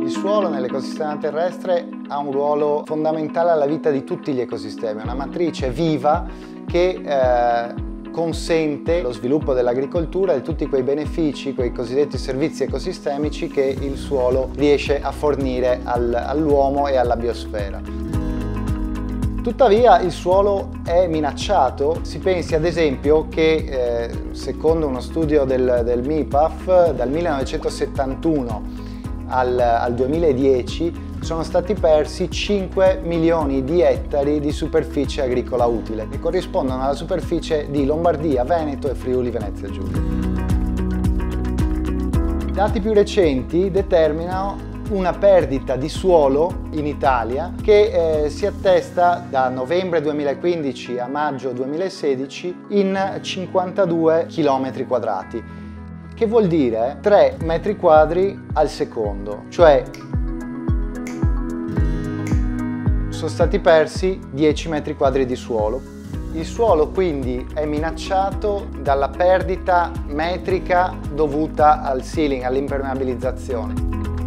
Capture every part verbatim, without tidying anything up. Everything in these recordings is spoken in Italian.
Il suolo nell'ecosistema terrestre ha un ruolo fondamentale alla vita di tutti gli ecosistemi, è una matrice viva che eh, consente lo sviluppo dell'agricoltura e di tutti quei benefici, quei cosiddetti servizi ecosistemici che il suolo riesce a fornire al, all'uomo e alla biosfera. Tuttavia il suolo è minacciato. Si pensi ad esempio che eh, secondo uno studio del, del MIPAAF dal millenovecentosettantuno al, al duemiladieci sono stati persi cinque milioni di ettari di superficie agricola utile, che corrispondono alla superficie di Lombardia, Veneto e Friuli Venezia Giulia. I dati più recenti determinano una perdita di suolo in Italia che eh, si attesta da novembre duemilaquindici a maggio duemilasedici in cinquantadue chilometri quadrati, che vuol dire tre metri quadri al secondo, cioè sono stati persi dieci metri quadri di suolo. Il suolo quindi è minacciato dalla perdita metrica dovuta al sealing, all'impermeabilizzazione.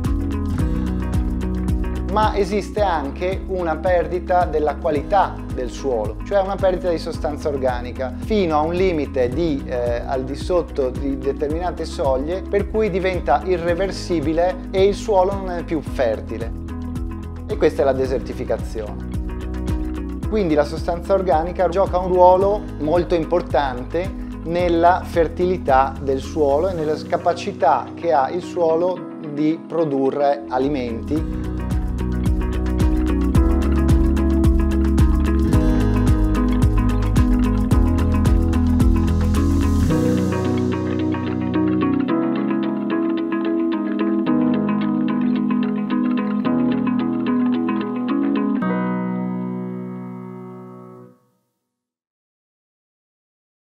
Ma esiste anche una perdita della qualità del suolo, cioè una perdita di sostanza organica, fino a un limite di, eh, al di sotto di determinate soglie, per cui diventa irreversibile e il suolo non è più fertile. E questa è la desertificazione. Quindi la sostanza organica gioca un ruolo molto importante nella fertilità del suolo e nella capacità che ha il suolo di produrre alimenti